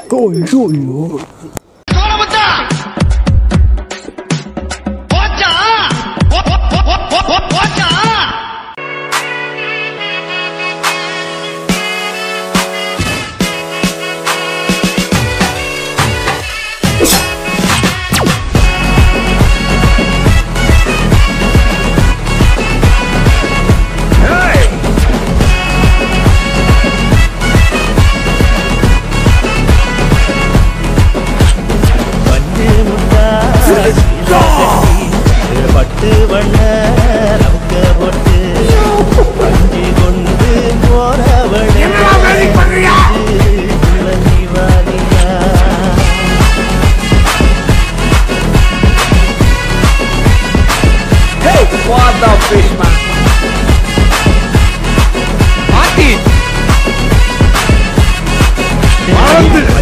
ஐயோ பட்டு வண்ண நமக்க போட்டு அஞ்சு கொண்டு போறவளே Hey, what the fish, man? Martin!